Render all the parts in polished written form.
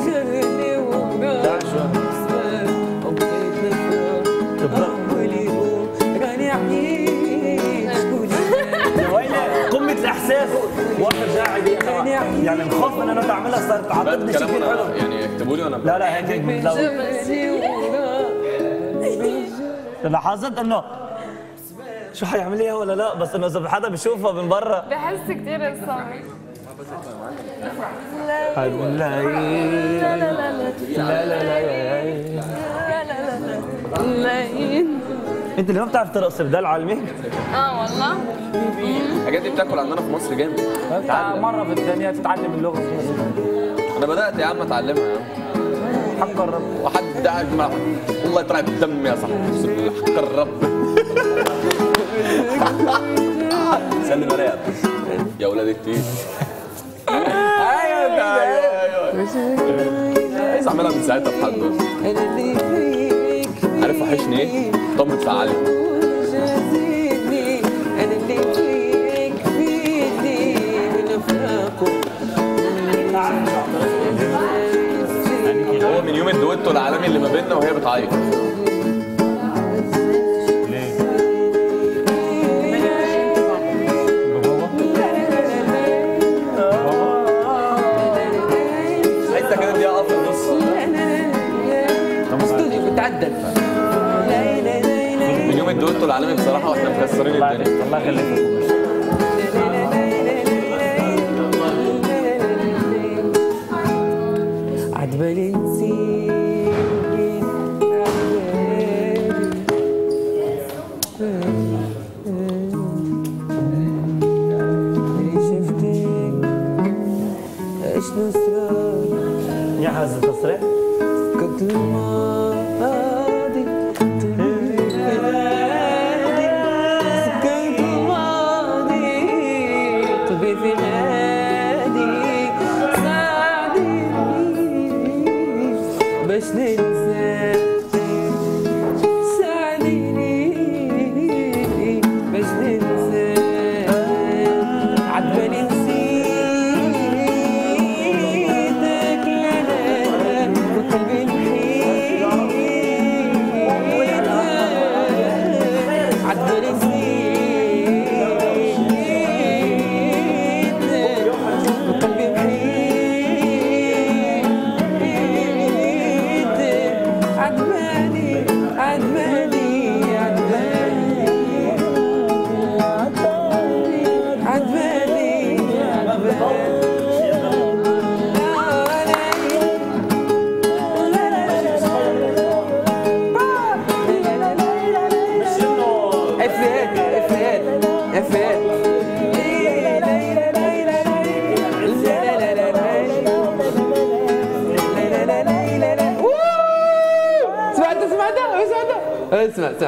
قمة الإحساس وأنا قاعد يعني الخوف من أنا بعملها صارت تعاطبني بشكل حلو يعني اكتبوا لي وأنا لا هيك لاحظت إنه شو حيعمل اياها ولا لا بس انه اذا حدا بيشوفها من برا بحس كثير الصعب. لا لا لا لا انت اللي ما بتعرف ترقص بدال عالمي؟ والله الحاجات دي بتاكل عندنا في مصر جامد. مره في الدنيا تتعلم اللغه في مصر. انا بدات يا عم اتعلمها يا عم. حق الرب وحد قاعد معك والله طلع بالدم يا صاحبي. حق الرب سلم عليها يا ولاد التيت. ايوه عايز اعملها من ساعتها في حد. عارف وحشني ايه؟ طمن فعالي. هو من يوم الدويتو العالمي اللي ما بيننا وهي بتعيط. من يوم الدويتو العالمي بصراحه واحنا مكسرين الدنيا. الله يخليكم. عجبالي يا حاز التصريح كنت الماضي كنت الماضي طبي في غادي ساعديني باش ننسى ساعديني باش ننسى عدبالي اسمع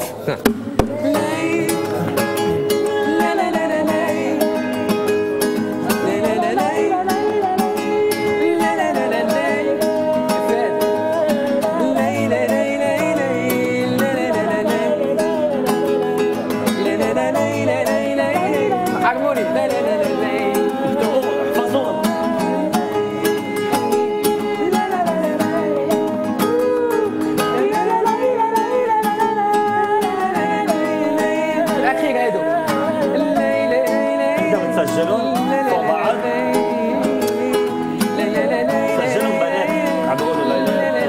سجلوا فوق بعض سجلوا بنات عم بيقولوا لا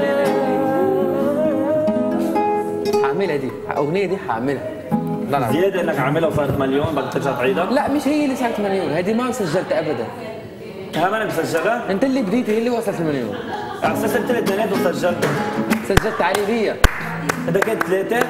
حاعملها دي الاغنيه دي حاعملها زياده انك عاملها وصارت مليون بدك ترجع تعيدها؟ لا مش هي اللي صارت مليون، هذه ما سجلتها ابدا. ها ما انا مسجلها؟ انت اللي بديت هي اللي وصلت المليون. على اساس قلت لي بنات وسجلت. سجلت تعريبيه. اذا كانت ثلاثه؟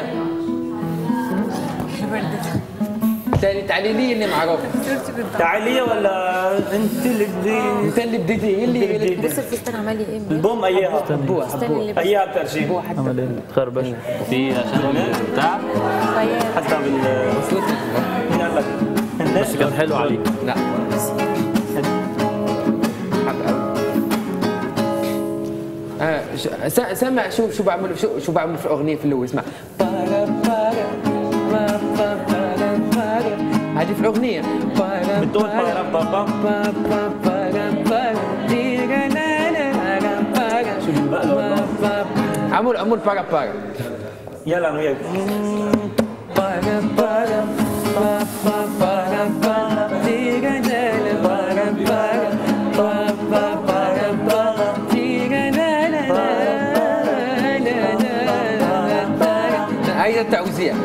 تعليليه اللي معروفه. تعليليه ولا انت اللي بديتي؟ انت اللي بديتي هي اللي بص الفستان عمل لي ايه؟ البوم اياها حبوها اياها اكثر شيء عمل تخربش في عشان بتاع حتى وصلت مين قال لك؟ بس كان حلو عليك. لا سمع شو بعمل في الاغنيه في الاول. اسمع هذه في الاغنيه بتقول عمول باغا باغا. يلا انا وياك. هاي التوزيع.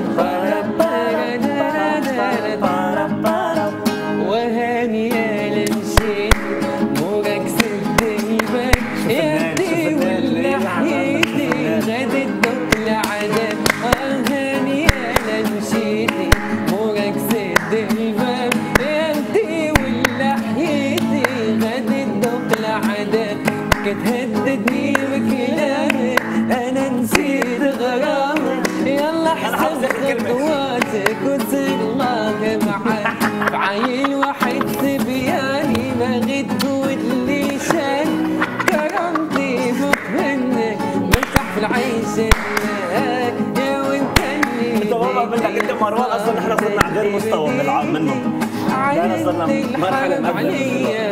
وهاني لمشيت موجك سد الباب يدي ولحيتي غدت دخل عدد. وهاني لمشيت موجك سد الباب يدي ولحيتي غدت دخل عدد. كتهددني بكلامك انا نسيت غرامك. يلا حسب خطواتك وسير الله معاك. بعيل واحد سبياني ما غد ودلي شان. كرمتي فوق منك مرتاح في العيش يا وانت اللي انت والله منك انت مروان اصلا احنا صرنا على غير مستوى منه. لا صرنا مرحله